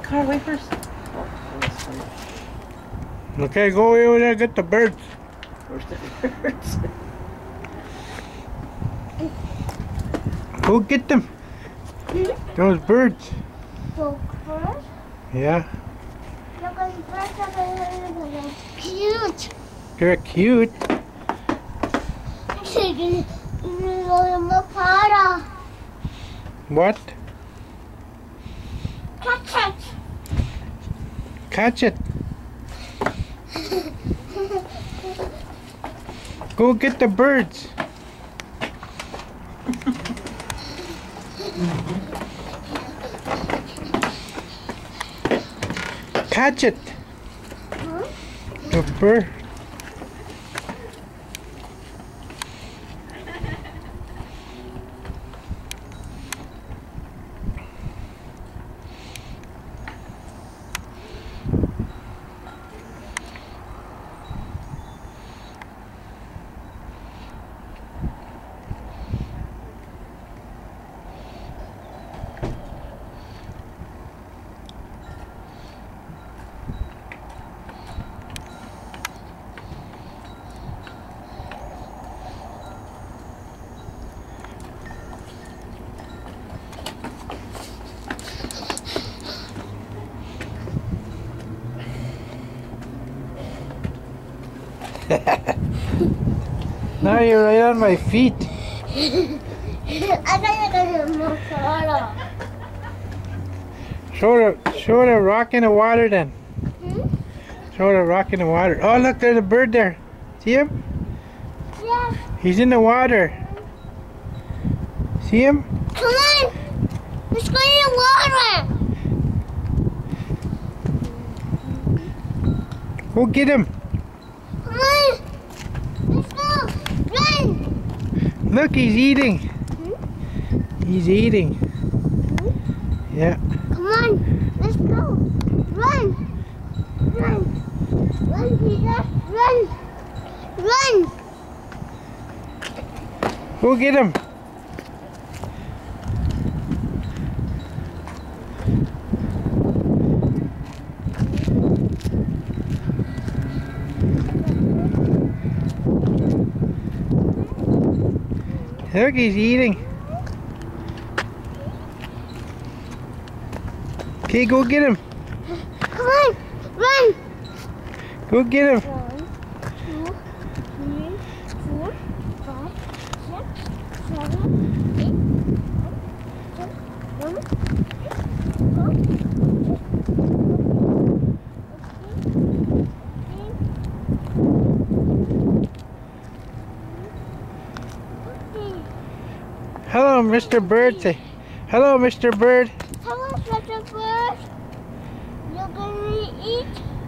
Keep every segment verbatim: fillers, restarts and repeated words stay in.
car. Wait first. Oh, that's funny. Okay, go over there and get the birds. Where's the birds? Go get them. Those birds. Those birds? Yeah. Look at the birds. They're cute. They're cute. What? Catch it. Catch it. Go get the birds. Catch it. Huh? The bird. Now you're right on my feet. I gotta go to the photo. Show the, show the rock in the water then. Hmm? Show the rock in the water. Oh look, there's a bird there. See him? Yeah. He's in the water. See him? Come on. Let's go in the water. Go get him. Come on. Let's go. Run. Look, he's eating. Hmm? He's eating. Hmm? Yeah. Come on. Let's go. Run. Run. Run, Peter. Run. Run. Go get him. Look, he's eating. Okay, go get him. Come on. Run. Go get him. One, two, three, four, five, six, seven, eight, nine, ten, eleven, twelve, thirteen. Hello, Mister Bird. Say, hello, Mister Bird. Hello, Mister Bird. You're gonna eat?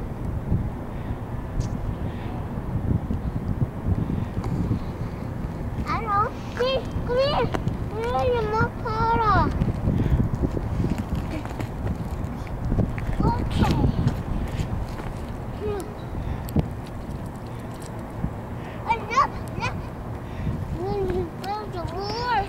Hello. Please, come here. Where is your mother? Okay. Here. And look, look. When you build the wall.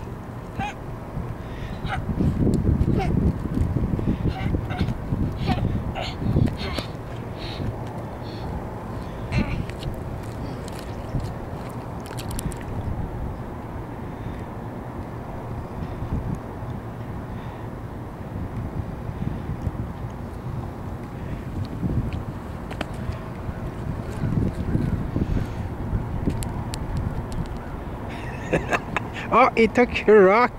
Oh, he took your rock.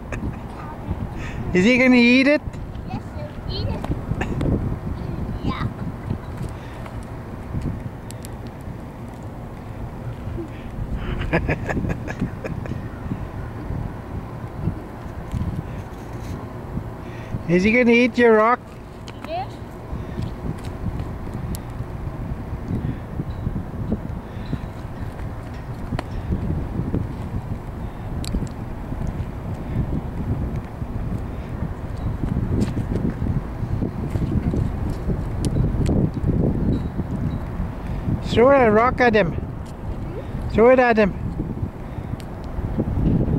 Is he gonna eat it? Yes, sir. Eat it. Yeah. Is he gonna eat your rock? Yes. Throw a rock at him. Throw it at him.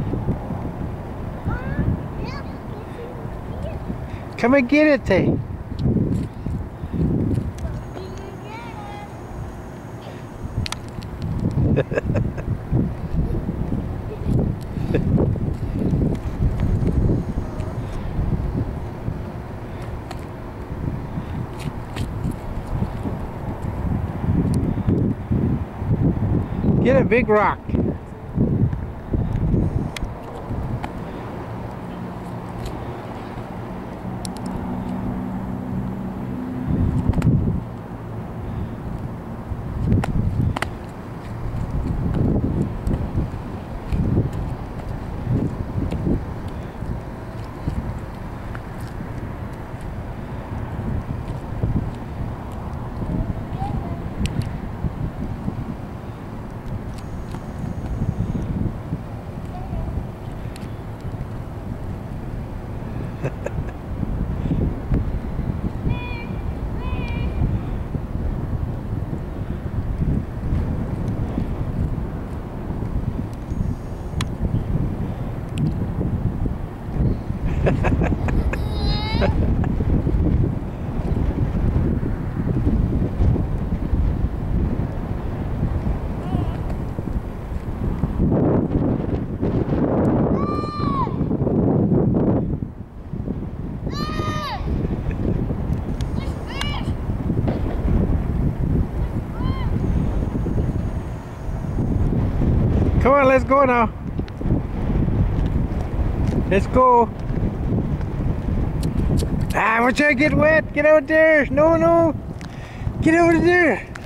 Come and get it, Tay. Get a big rock. Come on, let's go now. Let's go. Ah, watch out, get wet. Get out there. No, no. Get over there.